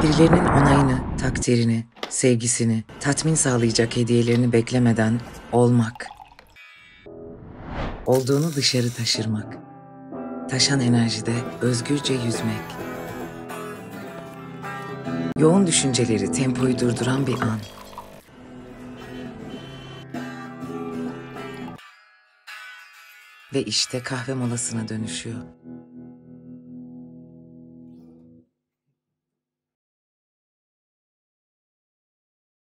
Birilerinin onayını, takdirini, sevgisini, tatmin sağlayacak hediyelerini beklemeden olmak. Olduğunu dışarı taşırmak. Taşan enerjide özgürce yüzmek. Yoğun düşünceleri tempoyu durduran bir an. Ve işte kahve molasına dönüşüyor.